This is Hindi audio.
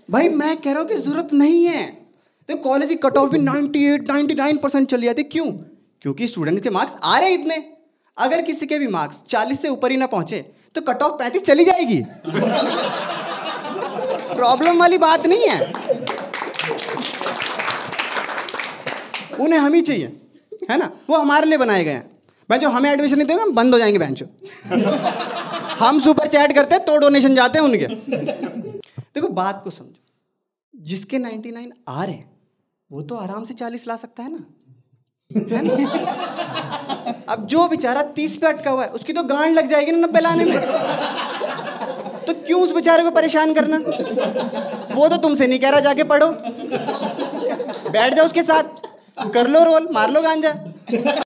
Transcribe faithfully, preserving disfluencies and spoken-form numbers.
भाई मैं कह रहा हूँ कि जरूरत नहीं है। तो कॉलेज की कट ऑफ भी अट्ठानवे, निन्यानवे परसेंट चली जाती। क्यों? क्योंकि स्टूडेंट के मार्क्स आ रहे इतने। अगर किसी के भी मार्क्स चालीस से ऊपर ही ना पहुंचे तो कट ऑफ पैंतीस चली जाएगी। प्रॉब्लम वाली बात नहीं है। उन्हें हम ही चाहिए, है ना? वो हमारे लिए बनाए गए हैं। भाई जो हमें एडमिशन नहीं देंगे हम बंद हो जाएंगे बेंचो। हम सुपर चैट करते हैं तो डोनेशन जाते हैं उनके। देखो बात को समझो, जिसके निन्यानवे आ रहे हैं वो तो आराम से चालीस ला सकता है ना, है ना? अब जो बेचारा तीस पे अटका हुआ है उसकी तो गांड लग जाएगी ना नब्बे लाने में। तो क्यों उस बेचारे को परेशान करना? वो तो तुमसे नहीं कह रहा जाके पढ़ो, बैठ जाओ उसके साथ, कर लो रोल, मार लो गांजा।